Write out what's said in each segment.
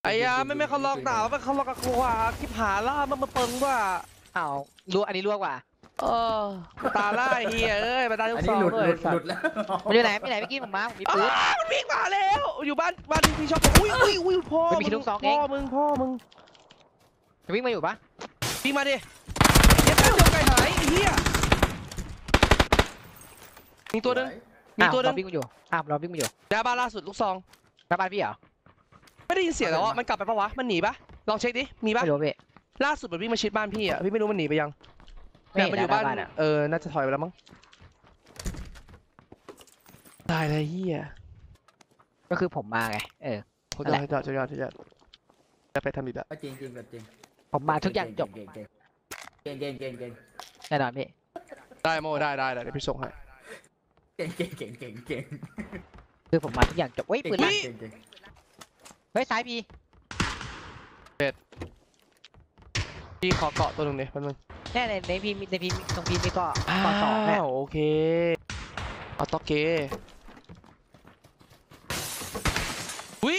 ไอ้ยาไม่เขาลอกหนาวไม่เขาลอกกระควาคิบหาล่ามันมาเปิงว่าอ้าวรั่วอันนี้รั่วกว่าเออตาล่าเฮียเอ้ยมาตาลูกซองด้วยหลุดแล้วมันอยู่ไหนไม่ไหนเมื่อกี้ผมมาผมมีปืนมันวิ่งมาแล้วอยู่บ้านที่ชอบอุ้ยพ่อมึงจะวิ่งมาอยู่ปะวิ่งมาดิเดี๋ยวเจอไก่หายเฮียมีตัวนึงเราวิ่งมาอยู่เราวิ่งมาอยู่หน้าบ้านล่าสุดลูกซองหน้าบ้านพี่เหรอไม่ได้ยินเสียงแล้วมันกลับไปปะวะมันหนีปะลองเช็คดิมีปะไม่รู้พี่ล่าสุดมันวิ่งมาชิดบ้านพี่อ่ะพี่ไม่รู้มันหนีไปยังมันอยู่บ้านน่าจะถอยไปแล้วมั้งตายเลยเฮียก็คือผมมาไงจอดจะไปทำอีกแล้วจริงผมมาทุกอย่างจบเก่งแน่นอนพี่ได้โมได้เดี๋ยวพี่ส่งให้เก่งคือผมมาทุกอย่างจบเฮ้ยปืนลั่นเฮ้ยซ้ายพี่ขอเกาะตัวนึงดิมันแน่ในพี่ตรงพี่นี่ก็สองเนี่ยโอเคเอาตอเกอุ้ย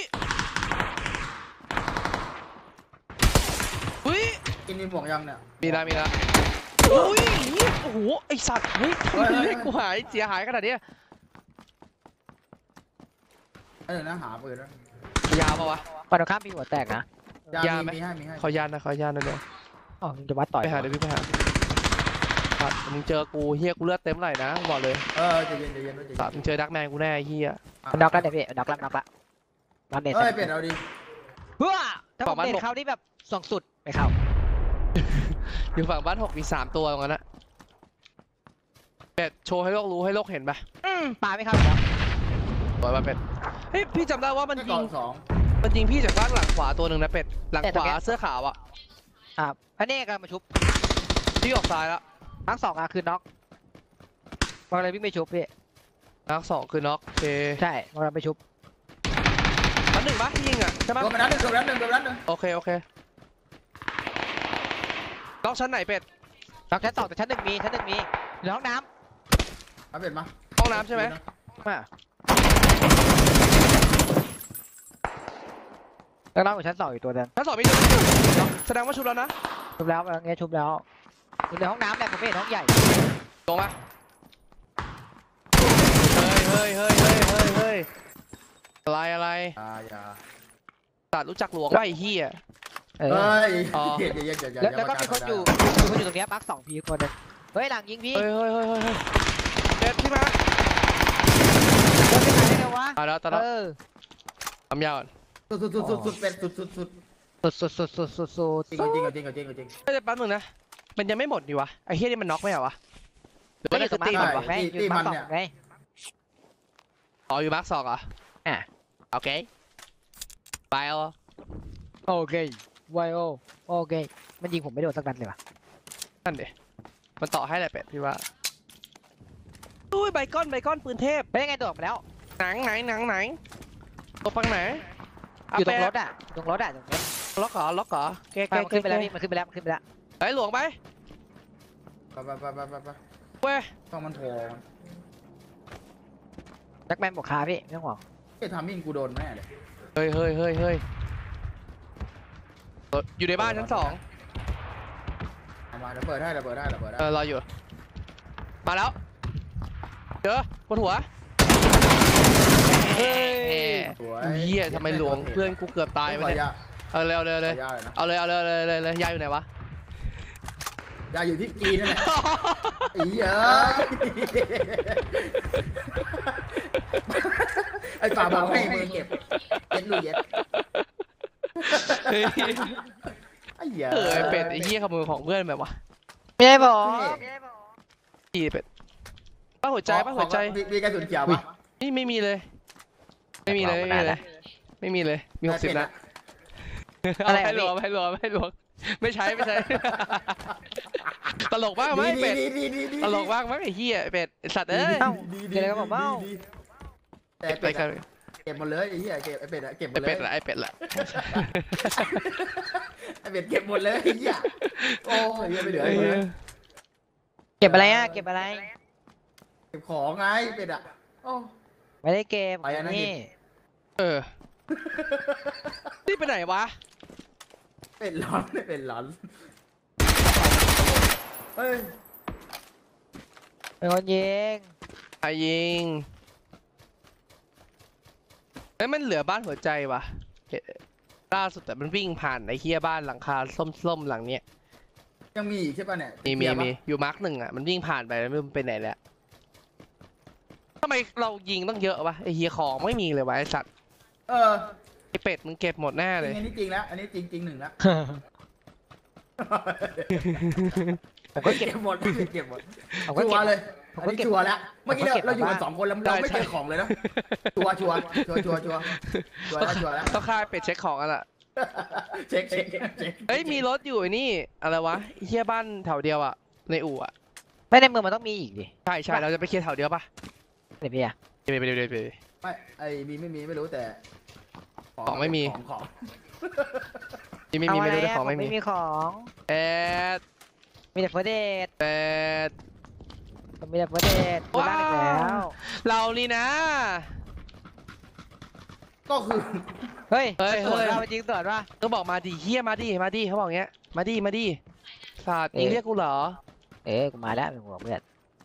กินมีหมวกยังเนี่ยมีละอุ้ยโอ้โหไอสัตว์เฮ้ยกูเสียหายขนาดนี้นะหาปืนแล้วยาวปะวะปัดข้ามพี่หัวแตกนะยาไหมขอยานนะเดี๋ยวอ๋อจะวัดต่อยไปหาเดี๋ยวพี่ไปหามึงเจอกูเฮียกูเลือดเต็มไหลนะบอกเลยใจเย็นมึงเจอดักแมนกูแน่เฮียน็อกแล้วเนี่ยพี่น็อกแล้วรันเด็ดเปลี่ยนเอาดิเฮ้ยถ้าผมเด็ดเขาที่แบบส่งสุดไปเข้าอยู่ฝั่งบ้าน6มี3ตัวตรงนั้นนะเป็ดโชว์ให้โลกรู้ให้โลกเห็นปะปาไม่เข้าแล้วปล่อยมาเป็ดเฮ้ยพี่จำได้ว่ามันยิงพี่จากบ้านหลังขวาตัวหนึ่งนะเป็ดหลังขวาเสื้อขาวอ่ะอันนี้กำลังมาชุบพี่ออกซ้ายแล้วนักสองคือน็อกมาเลยวิ่งไปชุบพี่นัก2คือน็อกโอเคใช่มาเลยไปชุบชั้น 1ปะที่ยิงอ่ะใช่ปะโดนนัดหนึ่งโอเคน็อกชั้นไหนเป็ดน็อกชั้น2แต่ชั้น 1มีในห้องน้ำเอาเป็ดมาห้องน้ำใช่ไหมแล้วน้องอยู่ชั้น2อีกตัวเดิมชั้น2มีตัวแสดงว่าชุบแล้วนะชุบแล้วชุบแล้วอยู่ในห้องน้ำแหละผมไม่เห็นห้องใหญ่ลงมาเฮ้ยอะไรตัดรู้จักหลวงว่าไอ้เหี้ยแล้วก็มีคนอยู่ตรงนี้มาร์ค2พีคนนึงเฮ้ยหลังยิงพี่เฮ้ยเด็ดพี่มาโดนไปไหนได้วะแล้วทำยาวสุดเป็ดสุดสุดจริงไม่ได้แป๊บนึงนะมันยังไม่หมดดิวะไอ้เหี้ยนี่มันน็อกไม่เหรอวะหรือว่าจะตีมันวะตีมันเนี่ยไงอยู่มาร์ค2เหรอโอเคไปโอเคไวโอเคมันยิงผมไม่โดนสักนัดเลยวะนั่นดิมันต่อให้แหละเป็ดพี่ว่าอุ้ยไบคอนปืนเทพเป็นยังไงตัวออกมาแล้วหนังไหนตัวฟังไหนอยู่ตรงรถตรงรถล็อกเหรอแกขึ้นไปแล้วมันขึ้นไปแล้วไอ้หลวงไปเว้ยต้องมันโผล่แบ็คแมนบอกคาพี่ไม่ต้องห่วงทำมิ่งกูโดนแม่เลยเฮ้ยอยู่ในบ้านชั้น2 มาเดี๋ยวเปิดได้รออยู่มาแล้วเจอบนหัวเฮ้ยเหี้ยทำไมหลวงเพื่อนกูเกือบตายไปเนี่ยเอาเร็วเลยเอาเลยยายอยู่ไหนวะยายอยู่ที่จีนนั่นแหละไอ้ป่าบอกให้มึงเก็บลูกเย็ดไอ้เป็ดไอ้เหี้ยขโมยของเพื่อนแบบวะไม่ได้บอกพี่เป็ดป้าหัวใจมีกระสุนเขียวปะนี่ไม่มีเลยมี60นะอะไรให้หลวงไม่ใช้ตลกมากไหมเป็ดตลกมากไหมไอ้เหี้ยเป็ดสัตว์เอ้ยเดี๋ยวก็บอกเก็บหมดเลยไอ้เหี้ยเก็บไอ้เป็ดเก็บหมดเลยไอ้เป็ดละไอ้เป็ดเก็บหมดเลยไอ้เหี้ยโอ้ยไม่เหลือเก็บอะไรเก็บของไงเป็ดอ่ะไม่ได้เก็บนี่นี่นี่ไปไหนวะเป็นร้อนไม่เป็นร้อนเฮ้ยเป็นคนยิงใครยิงเอ้ยมันเหลือบ้านหัวใจวะล่าสุดแต่มันวิ่งผ่านไอ้เฮียบ้านหลังคาส้มๆหลังเนี้ยยังมีอีกใช่ป่ะเนี่ยมีเคลียร์ปะอยู่มาร์กหนึ่งอ่ะมันวิ่งผ่านไปแล้วไม่รู้มันไปไหนแล้วทำไมเรายิงต้องเยอะวะไอ้เฮียของไม่มีเลยวะไอ้สัตว์เออไอ้เป็ดมึงเก็บหมดแน่จเลริยงอันนี้จริงแล้วอันนี้จริงหนึ่งแล้วผมก็เก็บหมดเก็บหมดผมก็ชัเก็วบร์เลยผมอันก็นี้เก็บชัวร์แล้วเมื่อกี้ผมก็เก็บเราอยู่กันมาบ้าง 2 คนแล้วเราไม่เจอของเลยนะชัวร์แล้วต้องฆ่าเป็ดเช็คของกันละเช็คเฮ้ยมีรถอยู่ไอ้นี่อะไรวะไอ้เฮียบ้านแถวเดียวอ่ะในอู่อ่ะไม่ในเมืองมันต้องมีอีกดิใช่เราจะไปเคลียร์แถวเดียวปะเดี๋ยวพี่อะไปไม่ไอ้มีไม่มีไม่รู้แต่ของไม่มีของไม่เอามีอะไม่ไรรู้แต่อะของผมไม่มีไม่มีของแอดมีแต่เฟอร์เดทแอดผมมีแต่เฟอร์เดทดูบ้านอีกแล้วเรานี่นะก็คือเฮ้ยเฮ้ยสวนเราจริงสวนว่าก็บอกมาดิเฮียมาดิเขาบอกเงี้ยมาดิศาสตร์นี่เรียกกูเหรอกูมาแล้วเป็นห่วงเพื่อน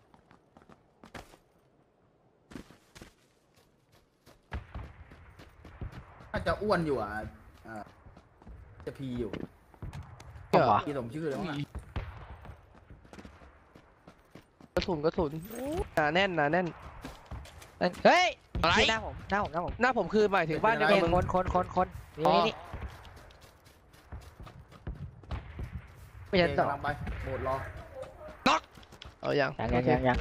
น่าจะอ้วนอยู่จะพีอยู่ผมเหรอพีสมชื่อแล้วมั้งกระสุนหนาแน่นเฮ้ยอะไรที่หน้าผมหน้าผมคือหมายถึงบ้านเดียวเอ้กับยมึงคนนี่อ๋อนี่ไม่ใช่ต่อกำลังไปโบดรอเอาอย่างยัง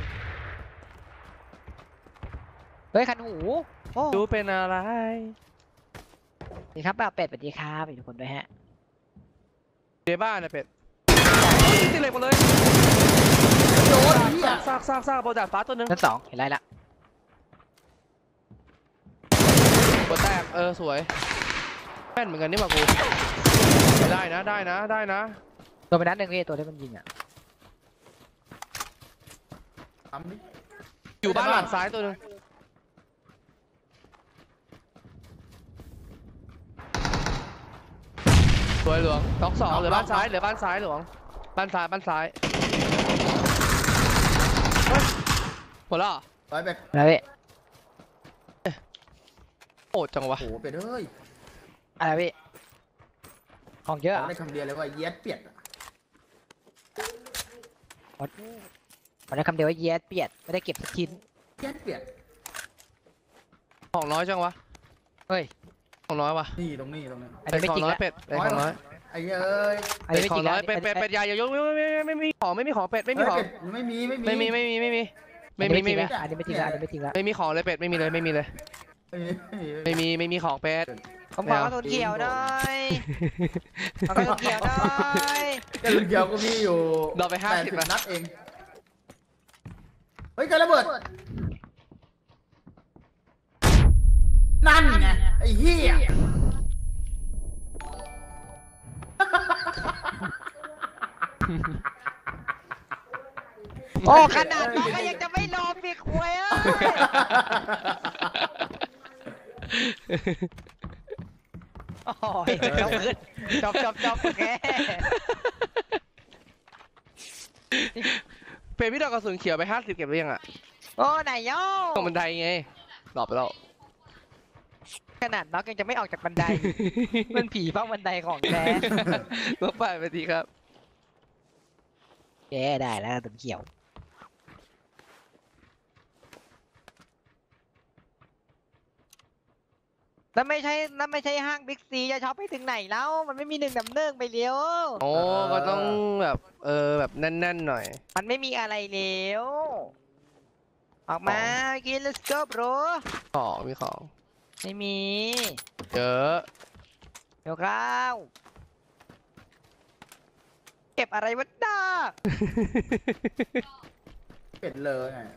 เฮ้ยคันหูโอ้ดูเป็นอะไรสวัสดีครับบ่าวเป็ดสวัสดีครับทุกคนด้วยฮะในบ้านนะเป็ดตีเหล็กหมดเลยโดนเหี้ยซากบนดาดฟ้าตัวนึงชั้น2เห็นไรละบนแตกสวยแม่นเหมือนกันนี่หว่ากูได้นะโดนไปนัดหนึ่งพี่ตัวที่มันยิงอ่ะทำดิอยู่บ้านหลังซ้ายตัวนึงสวยหลวงล็อก2เหลือบ้านซ้ายหลวงบ้านซ้ายหมดแล้วเหรอร้อยเป็ดอะไรพี่โอดจังวะโอ้โหเป็ดเอ้ยอะไรพี่ของเยอะได้คำเดียวเลยว่าเย็ดเปียดมันได้คำเดียวว่าเย็ดเปียดไม่ได้เก็บสักชิ้นเย็ดเปียดของน้อยจังวะเฮ้ยของน้อยวะนี่ตรงนี้อันนี้ไม่ขอจริงงน้อยละเป็ดของน้อยไอ้เอ้ยอันนี้ไม่ขจอริงงน้ละอยเป็ดอย่าไม่มีของเป็ดไม่มีของไม่มีไม่มีอันนี้ไม่จริงละอันนี้ไม่จริงละไม่มีของเลยเป็ดไม่มีเลยไม่มีของเป็ดผมขอกระสุนเขียวหน่อยขอกระสุนเขียวหน่อยกระสุนเขียวก็มีอยู่เราไป50 80นัดเองเฮ้ยการระเบิดนั่นไงไอ้เหี้ยโอ้ขนาดน้องก็ยังจะไม่รอปีกควยอ่ะโอ้ยจบขึ้นจบแกเป็ดพี่ดอกกระสุนเขียวไป50เก็บหรือยังอ่ะโอ้ไหนย่อตรงบันไดไงหลบไปแล้วขนาดน้องยังจะไม่ออกจากบันไดมันผีเฝ้าบันไดของแกรถไฟไปทีครับแกได้แล้วกระสุนเขียวแล้วไม่ใช่ห้างบิ๊กซีจะช็อปไปถึงไหนแล้วมันไม่มี1-1ไปเลี้ยวโอ้ก็ต้องแบบแบบแน่นๆหน่อยมันไม่มีอะไรเลี้ยวออกมากิน let's go bro มีของไม่มีเยอะเดี๋ยวข้าวเก็บอะไรวะด้าเป็ดเลยไง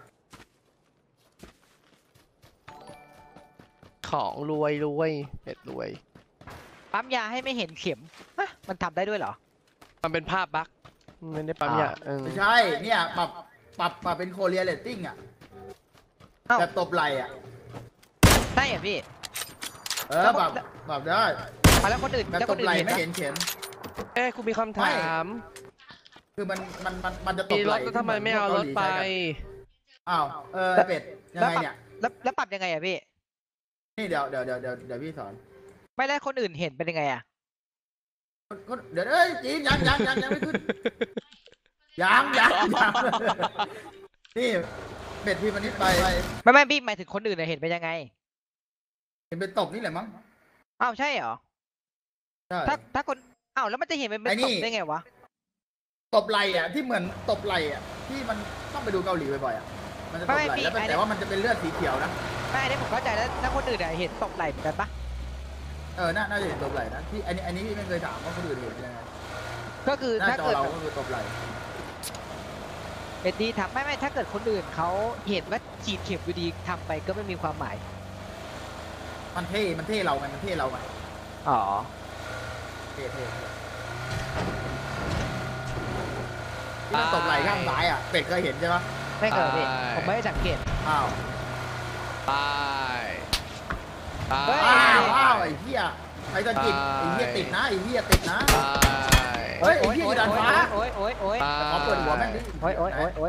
ของรวยเป็ดรวยปั๊มยาให้ไม่เห็นเข็มฮะมันทำได้ด้วยเหรอมันเป็นภาพบั๊กไม่ได้ปั๊มยาไม่ใช่เนี่ยปรับมาเป็นโคเรียเรตติ้งอ่ะเอ้าแบบตบไหล่อ่ะได้เหรอพี่ปรับได้แล้วคนอื่นแบบแล้วตคบนอื่ไหลนเห็นไม่ปะเห็นเข็มกูมีคำถามคือมันจะตมีบไหรลถแล้วทำไมไม่เอารถไปอ้าวเป็ดยังไงเนี่ยแล้วปรับยังไงอะพี่นี่เดี๋ยวพี่สอนไม่แล้วคนอื่นเห็นเป็นยังไงอะเดี๋ยวจีนยังไม่ขึ้นยังนี่เป็ดพี่มันนิดไปไม่พี่หมายถึงคนอื่นเห็นเป็นยังไงเห็นเป็นตบนี่แหละมั้งอ้าวใช่เหรอใช่ถ้าคนอ้าวแล้วมันจะเห็นเป็นไอ้นี่ตบได้ไงวะตบไหลอ่ะที่เหมือนตบไหลอ่ะที่มันต้องไปดูเกาหลีบ่อยๆอ่ะมันจะตบไหลแล้วแต่ว่ามันจะเป็นเลือดสีเขียวนะไม่อันนี้ผมเข้าใจแล้วคนอื่นเห็นตบไหล่เหมือนกันปะน่าจะเห็นตบไหลนะที่อันนี้พี่ไม่เคยถามว่าคนอื่นเห็นยังไงก็คือหน้าถ้าจอเกิดเราก็คือตบไหลเป็นดีทำไม่ถ้าเกิดคนอื่นเขาเห็นว่าฉีดเข็มอยู่ดีทำไปก็ไม่มีความหมายมันเท่เราไงมันเท่เราไงอ๋อเท่ที่มันตบไหลข้างซ้ายอ่ะเป็ดเคยเห็นใช่ปะไม่เคยพี่ผมไม่ได้สังเกตอ้าวไปเฮ้ยอ้าวไอ้เหี้ยไอ้ตะกิดไอ้เหี้ยติดนะไอ้เหี้ยติดนะไปเฮ้ยไอ้เหี้ยอยู่ด้านฟ้าโอ้ยขอเปิดหัวแม่งดิโอ้ยไป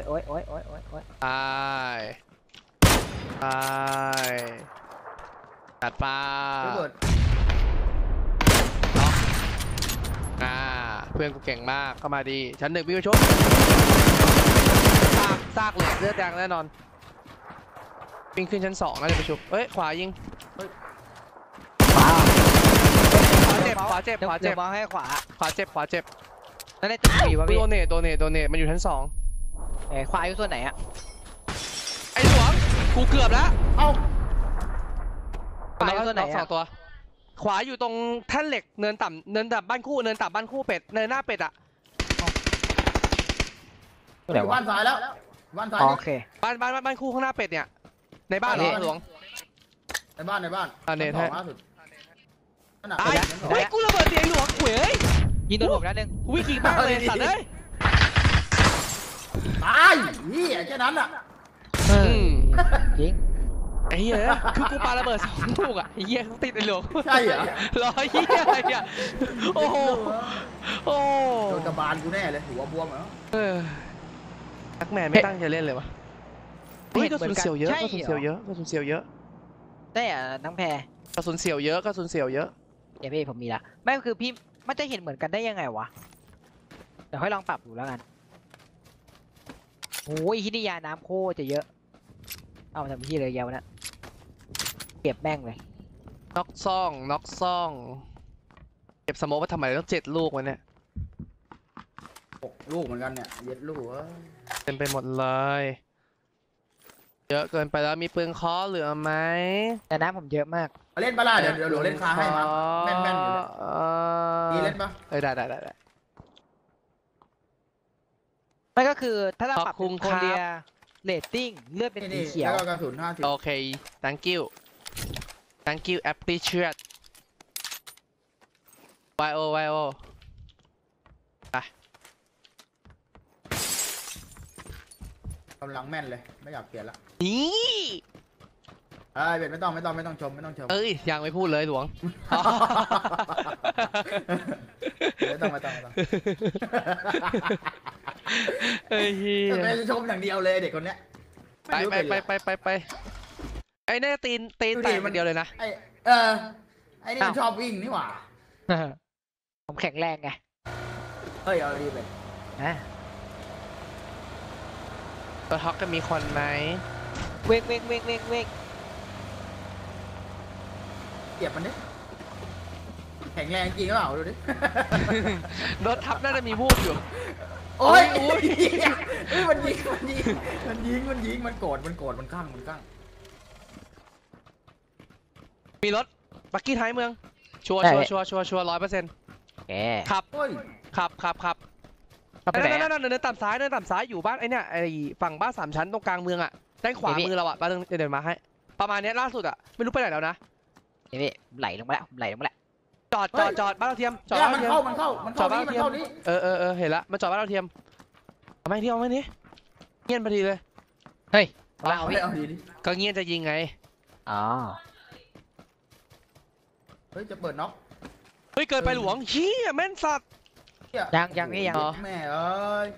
ตัดไปเปิดเพื่อนกูเก่งมากเข้ามาดีชั้นหนึ่งวิ่งไปชกซากเหล็กเลือดแดงแน่นอนวิ่งขึ้นชั้น2แล้วจะไปชุบเฮ้ยขวายิงขวาเจ็บเดี๋ยวมองให้ขวาขวาเจ็บแล้วในตึกผีวะพี่โดเนทมันอยู่ชั้น2 ขวาอยู่ส่วนไหนอะไอ้หลวงกูเกือบแล้วเอ้าขวาอยู่ส่วนไหนสออะงตัวขวาอยู่ตรงแท่นเหล็กเนินต่ำบ้านคู่เนินต่ำบ้านคู่เป็ดเนินหน้าเป็ดอะอยู่บ้านซ้ายแล้วบ้านซ้ายโอเคบ้านคู่ข้างหน้าเป็ดเนี่ยในบ้านเหรอหลวงในบ้านเนี่ยสองล่าสุดไอ้เฮ้ยกูระเบิดเสียงหลวงเว้ยยิงโดนผมนัดนึงวิ่งยิงบ้านเลยสัตว์เลยตายนี่แค่นั้นอ่ะยิงไอ้เหี้ยคือกูปาระเบิด2 ลูกอะไอ้เหี้ยติดไอ้หลวงใช่เหรอรอเหี้ยอะไรเนี่ยโอ้โหโอ้โดนกระบาลกูแน่เลยหัวบวมเหรอนักแมนไม่ตั้งใจเล่นเลยวะเฮ้ยกระสุนเสียวเยอะได้อะน้องแพรกระสุนเสียวเยอะเดี๋ยวพี่ผมมีละไม่คือพี่มันจะเห็นเหมือนกันได้ยังไงวะเดี๋ยวค่อยลองปรับดูแล้วกันโอ้ยที่นี่ยาน้ำโคตรจะเยอะเอามาทำที่เลยยาวนะเก็บแม่งเลยน็อกซ่องเก็บสโมกไปทำไมต้อง7 ลูกวะเนี่ย 6 ลูกเหมือนกันเนี่ยเย็ดลูกเต็มไปหมดเลยเยอะเกินไปแล้วมีปืนเคอเหลือไหมแต่น้ำผมเยอะมากเล่นปะล่ะเดี๋ยวเล่นค้าให้มาแม่นอยู่เนี่ยนี่เล่นปะได้ไม่ก็คือถ้าเราปรับขอบคุเป็นณโคครับเรียเรตติ้งเลือดเป็นสีนี่เขียวแล้วก็กระสุน50 โอเค thank you appreciate yo ไปกำลังแม่นเลยไม่อยากเปลี่ยนละนี่เบ็ดไม่ต้องชมเอ้ยยังไม่พูดเลยหลวงไม่ต้องเฮ้ยเหี้ยไม่ชมอย่างเดียวเลยเด็กคนเนี้ยไปไอ้เนี่ยตีนแตกมันเดียวเลยนะไอ้นี่มันชอบวิ่งนี่หว่าผมแข็งแรงไงเฮ้ยเอาดีไปนะตัวท็อกก็มีคนไหมเวกเก็บมันดิแข็งแรงจริงหรือเปล่าดูดิรถทับน่าจะมีพูดอยู่โอ้ยมันยิงมันโกรธมันข้างมีรถบักกี้ท้ายเมืองชัวร์100% แกขับเฮ้ยขับเข้าไปไหนนั่นเดินต่ำซ้ายอยู่บ้านไอ้เนี่ยไอ้ฝั่งบ้าน3 ชั้นตรงกลางเมืองอ่ะด้านขวามือเราอ่ะบ้านเดินมาให้ประมาณนี้ล่าสุดอ่ะไม่รู้ไปไหนแล้วนะนี่ไหลลงมาแล้วจอดบ้านเราเทียมจอดเนี่ยบ้านมันเราเทียมเข้านี่เห็นละมันจอดบ้านเราเทียมเอาไม่เที่ยวไม่นี้เงียบพอดีเลยเฮ้ยเอาดีดิก็เงียบจะยิงไงอ๋อเฮ้ยจะเปิดน็อกเฮ้ยเกินไปหลวงเฮียแม่นสัตว์ยังพี่ยังอ๋อแม่เอ้ย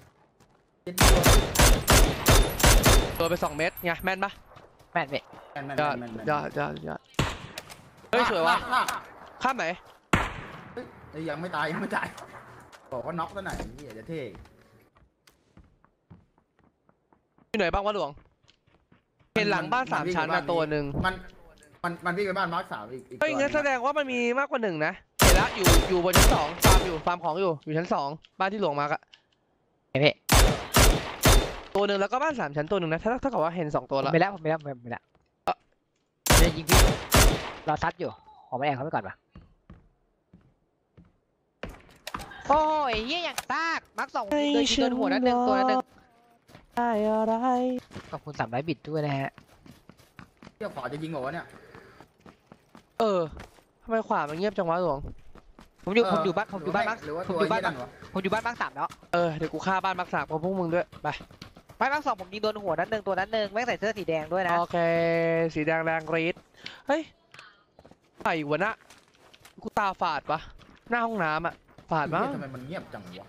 ตัวไป2 เม็ดไงแม่นปะแม่นพี่แม่นแม่นยอดแม่นแม่นยอดยอดยอดเฮ้ยสวยวะลากข้ามไหนเฮ้ยยังไม่ตายยังไม่ตายบอกว่าน็อกซะหน่อยนี่จะเท่อยู่ไหนบ้างวะหลวงเห็นหลังบ้าน3 ชั้นมาตัวหนึ่งมันวิ่งไปบ้านมาร์ค3อีกเฮ้ยงั้นแสดงว่ามันมีมากกว่า1นะเห็นละอยู่บนชั้น 2ฟาร์มของอยู่ชั้น 2บ้านที่หลวงมาร์กอะเฮ้ยพี่ตัวหนึ่งแล้วก็บ้าน3 ชั้นตัวหนึ่งนะถ้ากับว่าเห็น2 ตัวผมแล้วไปแล้วผมจะยิงพี่รอซัดอยู่ขอไม่แอบเขาไปก่อนปะโอ้ยเฮียอย่างซากมาร์ค2เดินหัวนัดหนึ่งตัวนัดหนึ่งได้อะไรขอบคุณ300 บิตด้วยนะฮะเที่ยวขวาจะยิงเหรอวะเนี่ยทำไมขวามันเงียบจังวะหลวงผมอยู่บ้านมาร์คหรือว่าผตัมวอยู่บ้านที่นั่นวะผมอยู่บ้านมาร์ค3แล้วเดี๋ยวกูฆ่าบ้านมักสากพร้อมพวกมึงด้วยไปบ้านมาร์ค2ผมยิงโดนหัวนัดหนึ่งตัวนัดหนึ่งแม่งใส่เสื้อสีแดงด้วยนะโอเคสีแดงแรงรีดเฮ้ยไอ้วะนะกูตาฝาดปะหน้าห้องน้ำอะฝาดมั้งทำไมมันเงียบจังวะ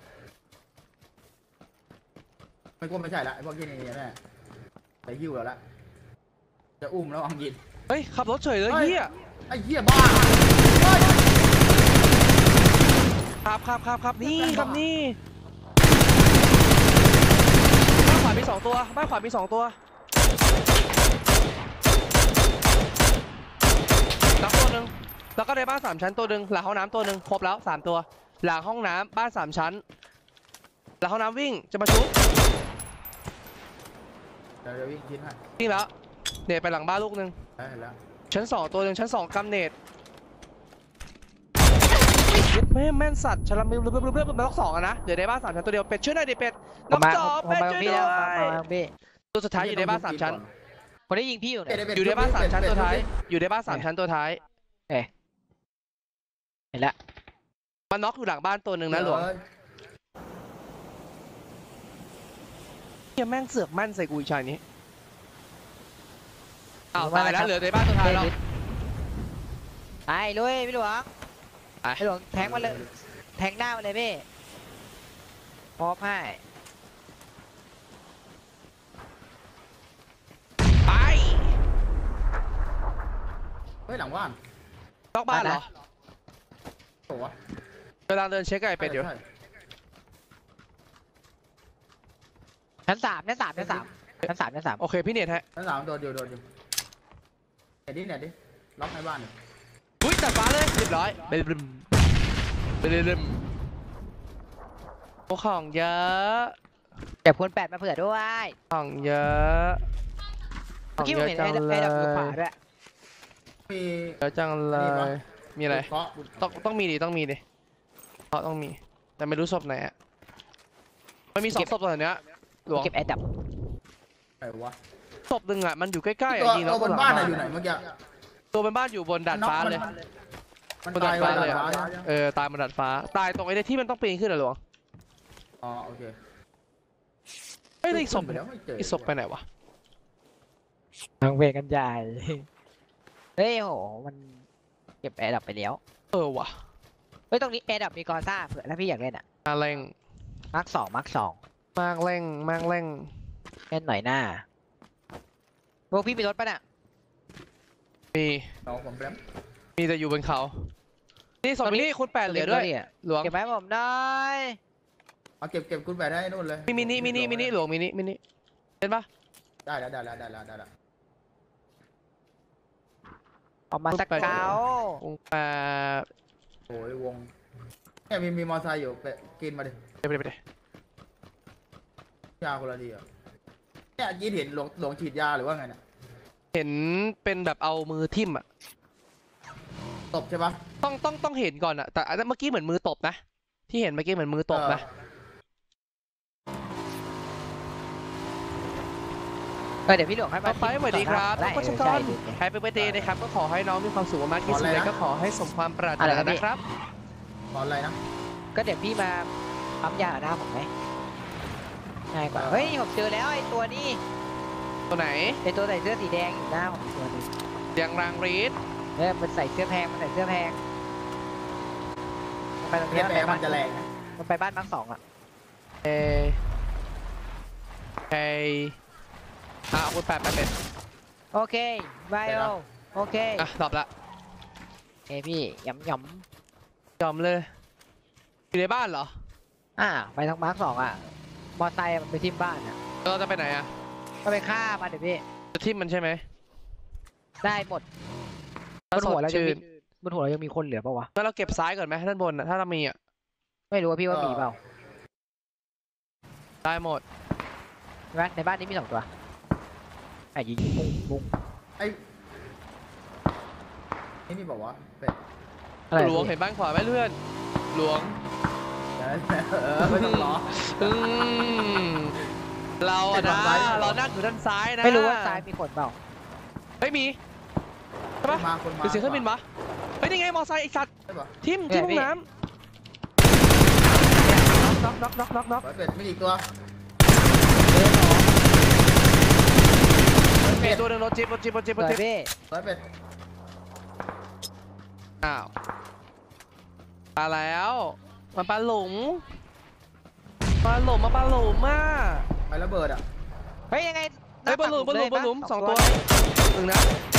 ไม่กลัวไม่ใช่ละไอ้พวกที่นี่แน่ไปหิ้วแล้วละจะอุ้มแล้วอังยินเฮ้ยขับรถเฉยเลยเฮ้ยเฮียไอ้เหี้ยบ้าเฮ้ยครับนี่ครับนี่บ้านขวามี2 ตัวบ้านขวามี2 ตัวนับตัวหนึ่งแล้วก็ในบ้าน3 ชั้นตัวหนึ่งหลังห้องน้ำตัวหนึ่งครบแล้ว3 ตัวหลังห้องน้ำบ้าน3 ชั้นหลังห้องน้ำวิ่งจะมาชุบเดี๋ยววิ่งชิ้นให้วิ่งแล้วเนตไปหลังบ้านลูกหนึ่งได้แล้วชั้น 2ตัวหนึ่งชั้น 2กำเนตแม่นสัตว์ฉลามเรื่องล็อก2อะนะเดี๋ยวในบ้าน3 ชั้นตัวเดียวเป็ดช่วยหน่อยดิเป็ดผมล็อกมา 2 ผมเป็ดมาช่วยพี่ด้แล้ววยมาพี่ตัวสุดท้ายอยู่ในบ้าน3 ชั้นผมได้ยิงพี่อยู่เนี่ยอยู่ในบ้าน3 ชั้นตัวท้ายอยู่ในบ้าน3 ชั้นตัวท้ายเห็นแล้วมันน็อกอยู่หลังบ้านตัวหนึ่งนะหลวงเฮียแม่งเสือกแม่นใส่กูอีกชายนี้อ้าวตายแล้วเหลือในบ้านตัวท้ายแล้วไอ้ลุยพี่หลวงไปพี่หลวงแทงมาเลยแทงหน้ามาเลยพี่พอให้ไปเฮ้ยหลังบ้านนอกบ้านเหรอโอ้วะกำลังเดินเช็คไก่เป็ดอยู่ใช่ชั้น 3ชั้น 3ชั้น 3ชั้น 3ชั้น 3 โอเคพี่เนตฮะชั้น 3โดนอยู่เน็ตดิล็อกในบ้านหนึ่งอุ้ยตัดฟ้าเลยเรียบร้อยเบลมโอ้ของเยอะเก็บคูณ8มาเผื่อด้วยของเยอะเมื่อกี้ผมเห็นไอ้ดับอยู่ขวาด้วยมีเยอะจังเลย มีอะไรเคาะต้องมีดิเพราะต้องมี แต่ไม่รู้ศพไหนอะมันมี2 ศพตอนเนี้ยหลวงเก็บไอ้ดับไหนวะศพหนึ่งอะมันอยู่ใกล้ๆตัวอะยิงแล้วบนบ้านอะอยู่ไหนเมื่อกี้ตัวบนบ้านอยู่บนดาดฟ้าเลยมันบนตาดาย ดฟ้าเลเลย ยอะตายบนดาดฟ้าตายตรงไอ้ที่มันต้องปีนขึ้นอะหลวงอ๋อโอเคเฮ้ยอีกศพไปแล้วไม่เจออีกศพไปไหนวะทางเวกันใหญ่เฮ้ยโหมันเก็บไอ้ดับไปแล้วว่ะเฮ้ยตรงนี้ไอ้ดับมีกอซ่าเผื่อถ้าพี่อยากเล่นอ่ะมาเร่งมาร์ค 2มาร์ค 2 มากเร่งเล่นหน่อยหน้าพวกพี่มีรถป่ะน่ะมีเอาผมแป๊บมีแต่อยู่บนเขา นี่ศพนี้คุณ8เหลือด้วยหลวงเก็บไว้ผมหน่อยเอาเก็บคุณแปดให้นู่นเลยมินิหลวงมินิเห็นปะได้แล้วออกมาสักเก้าวงแปดโอ้ยวงเนี่ยมีมอไซค์อยู่ไปกินมาดิไปดิยาคนละทีอ่ะเนี่ยกินเห็นหลงฉีดยาหรือว่าไงเนี่ยเห็นเป็นแบบเอามือทิ่มอะตบใช่ปะต้องเห็นก่อนอะแต่อันนั้นเมื่อกี้เหมือนมือตบนะที่เห็นเมื่อกี้เหมือนมือตบนะเดี๋ยวพี่หลวงให้มาไปสวัสดีครับได้ทุกคนแฮปปี้เบิร์ธเดย์นะครับก็ขอให้น้องมีความสุขมากที่สุดเลยก็ขอให้สมความปรารถนานะครับตอนอะไรนะก็เดี๋ยวพี่มาปั๊มยาหน้าผมไหมง่ายกว่าเฮ้ยผมเจอแล้วไอ้ตัวนี้ตัวไหนไอ้ตัวใส่เสื้อสีแดงอยู่หน้าผมอีกตัวนึงยังรางรีดมันใส่เสื้อแพงไปตรงเอนี้ฟมันเอไปมับ้านนจะแรงนะมันไปบ้านมาร์ค2อ่ะเอเอคุณ8 8 เป็นโอเคไบโอโอเคอ่ะตอบละเอ้พี่หย่ำยอมเลยอยู่ในบ้านเหรอไปทางมาร์ค2อ่ะมอไซค์มันไปทิ่มบ้านอ่ะเราจะไปไหนอ่ะก็ไปฆ่ามันเดี๋ยวพี่จะทิมมันใช่ไหมได้หมดบนหัวเรายังมีคนเหลือปะวะงั้นเราเก็บซ้ายก่อนไหมด้านบนถ้าเรามีอ่ะไม่รู้ว่าพี่ว่ามีเปล่าได้หมดในบ้านนี้มี2 ตัวยิงปุ้งไอ้นี่บอกว่าเป็ดอะไรหลวงเห็นบ้านขวาไหมเพื่อนหลวงไม่ต้องรออืมเราอะนะไปฝั่งซ้ายเรานั่งอยู่ด้านซ้ายนะไม่รู้ว่าซ้ายมีคนเปล่าไม่มีใช่ปะมาคนมาหรือเสียงเครื่องบินปะเฮ้ยนี่ไงมอไซค์ไอสัตว์ใช่ปะทิมห้องน้น็อกเป็ดไม่อีกตัวำมีตัวหนึงรถจิ๊บเดี๋ยวพี่เป็ดอ้าวมาแล้วมาปลาหลุมมาปลาหลุมมากไประเบิดอ่ะเฮ้ยยังไงเฮ้ยปลาหลุม2 ตัวหนึ่งนะ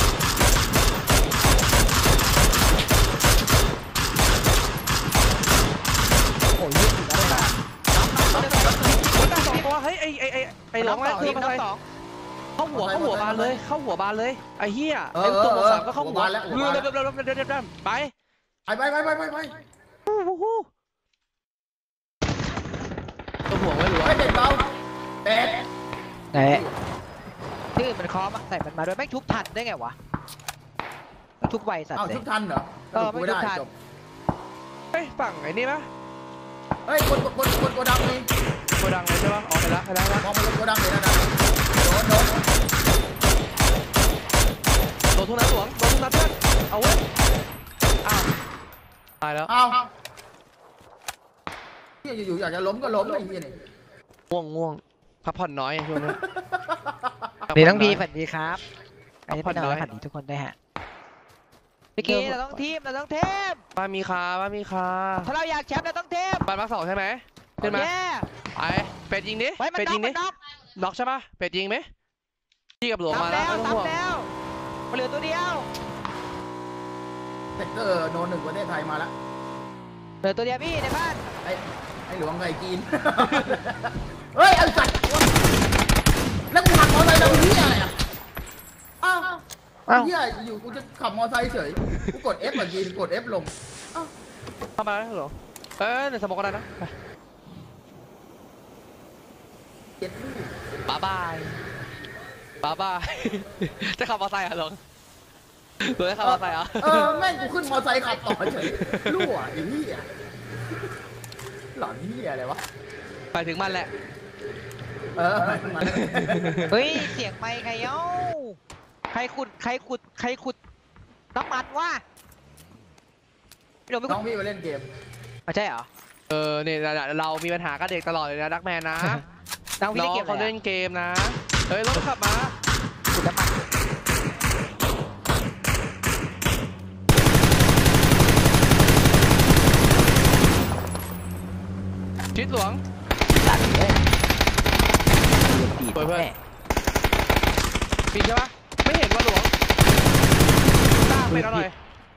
โอ้ยยืดอยู่แล้วมันได้2 ตัวเฮ้ยไอ้หลวงอะไรคือมาน็ใส่อกเข้าหัวบานเลยไอ้เหี้ยไอ้ตัวหมวก3ก็เข้าหัวเร็วไปไปตัวหัวไว้หลวงเป็ดเบาเป็ดไหนชื่อมันคอมใส่มันมาด้วยแม่งทุบทันได้ไงวะทุบไวสัตว์อ้าวเลยทุกทันเหรอไม่ทุกทันจบเฮ้ยฝั่งไอ้นี่ปะเฮ้ยคนโกดังนี่โกดังเลยใช่ปะออกไปแล้วมองมันโกดังเลยนะโดนโดนทุกนัดหลวงโดนทุกนัดเพื่อนเอาเว้ยอ้าวตายแล้วอ้าวที่อยู่อยากจะล้มก็ล้มไอ้เหี้ยนี่ง่วงพักผ่อนน้อยช่วงนี้ดีทั้งพี่ฝันดีครับอันนี้เป็นฝันดีทุกคนได้ฮะเมื่อกี้เราต้องทีมบ้านมีคาถ้าเราอยากแชมป์เราต้องทีมบ้านมา2ใช่ไหมขึ้นมาไปเป็ดยิงดิเป็ดยิงดิน็อกใช่ปะเป็ดยิงไหมพี่กับหลวงมาแล้วซ้ำแล้วเหลือตัวเดียวเซกเตอร์โน1ประเทศไทยมาแล้วเหลือตัวเดียวพี่ในบ้านไอ้หลวงไก่จีนเฮ้ยไอ้สัตว์แล้วกูขับมอเตอร์ไซค์ทำเหี้ยอะไรอ่ะอ้าวเหี้ยอยู่กูจะขับมอเตอร์ไซค์เฉยกูกด F แบบยินกด F ลงเข้ามาแล้วหลวงในสมองก็ได้นะเจ็ดลูกบ๊ายบายจะขับมอเตอร์ไซค์เหรอหลวงจะขับมอเตอร์ไซค์เหรอแม่งกูขึ้นมอเตอร์ไซค์ขับต่อเฉยรั่วไอ้เหี้ยหลอนเหี้ยอะไรวะไปถึงมันแหละมาเฮ้ยเสียงไมค์ใครเอ้าใครขุดน้ำมันวะไม่รู้ไม่น้ขุองดพี่มาเล่นเกมใช่เหรอเนี่ยเรามีปัญหากับเด็กตลอดเลยนะดักแมนนะน้องพี่น้เล่อน งเกมเขาเล่นเกมนะเฮ้ยรถขับมาขุดน้ำมันชิดหลวงตัดเลยเปิดเพื่อนปีใช่ปะไม่เห็นว่าหลวงตาเป็นอะไร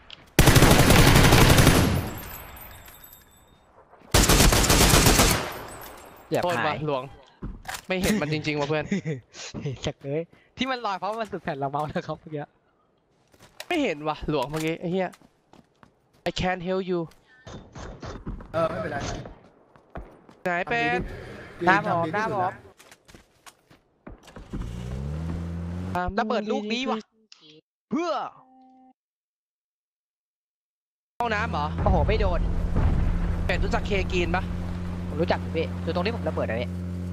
อย่าโทษพาว่ะยหลวงไม่เห็นมันจริงๆว่ะเพื่อนจักเลยที่มันลอยเพราะมันสุดแผ่นละเมานะครับเมื่อกี้ไม่เห็นว่ะหลวงเมื่อกี้ไอ้เหี้ย I can't help you ไม่เป็นไรไหนเป็นหน้าผมระเบิดลูกนี้ว่ะเพื่อห้องน้ำเหรอโอ้โหไม่โดนเป็ดรู้จักเคกินปะผมรู้จักพี่อยู่ตรงที่ผมระเบิดอะพี่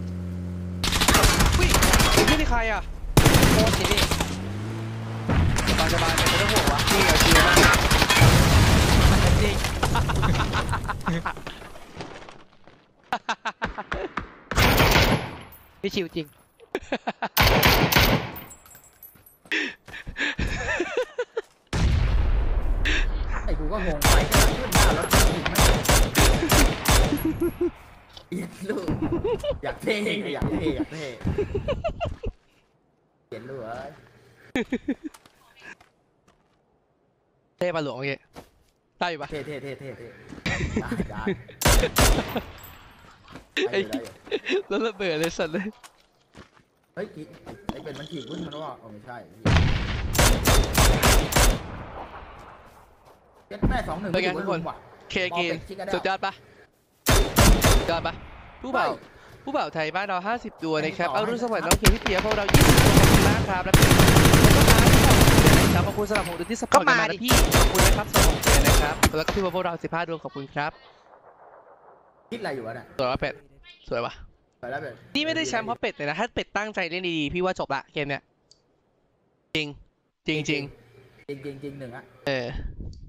อุ้ยพี่นี่ใครอ่ะโคตรสิพี่สบายๆไม่ต้องห่วงวะพี่เอาชิวมากจริงพี่ชิวจริงไอ้กูก็งงไปก็ขึ้นหน้ารถอีกไหมอยากเท่อยากเท่อยากเท่เห็นด้วยเท่ปะหลวงโอเคได้อยู่ปะเท่ได้ได้ไอ้แล้วระเบิดเลยสัตว์เลยเฮ้ยไอ้เป็นมันถีบขึ้นมันว่าไม่ใช่เจ็ดแม่2-1 เป็นไงทุกคนเคเกนสุดยอดปะสุดยอดปะผู้บ่าวไทยบ้านเรา50ตัวนะครับเอารุ่นสมัยน้องเคียพี่เปียพวกเรา20ตัวขอบคุณมากครับแล้วก็ครับขอบคุณสำหรับผมที่สปอร์ตกันมานะพี่ขอบคุณนะครับสำหรับผมเลยนะครับแล้วก็พี่พวกเรา15ดวงขอบคุณครับคิดอะไรอยู่วะเนี่ยสวยว่ะเป็ดสวยว่ะไปแล้วเป็ดนี่ไม่ได้แชมป์เพราะเป็ดเลยนะถ้าเป็ดตั้งใจเล่นดีๆพี่ว่าจบละเกมเนี้ยจริงจริง1 อ่ะเออ